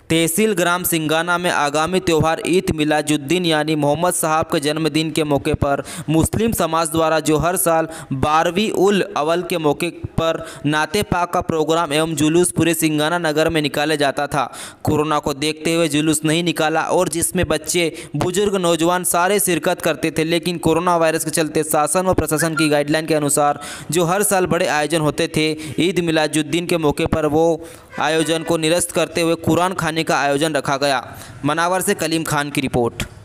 तहसील ग्राम सिंगाना में आगामी त्यौहार ईद मिलाजुद्दीन यानी मोहम्मद साहब के जन्मदिन के मौके पर मुस्लिम समाज द्वारा जो हर साल 12वीं उल अव्वल के मौके पर नाते पाक का प्रोग्राम एवं जुलूस पूरे सिंगाना नगर में निकाला जाता था। कोरोना को देखते हुए जुलूस नहीं निकाला और जिसमें बच्चे बुजुर्ग नौजवान सारे शिरकत करते थे, लेकिन कोरोना वायरस के चलते शासन व प्रशासन की गाइडलाइन के अनुसार जो हर साल बड़े आयोजन होते थे, ईद मिलाजुद्दीन के मौके पर वो आयोजन को निरस्त करते हुए कुरान खाने का आयोजन रखा गया। मनावर से कलीम खान की रिपोर्ट।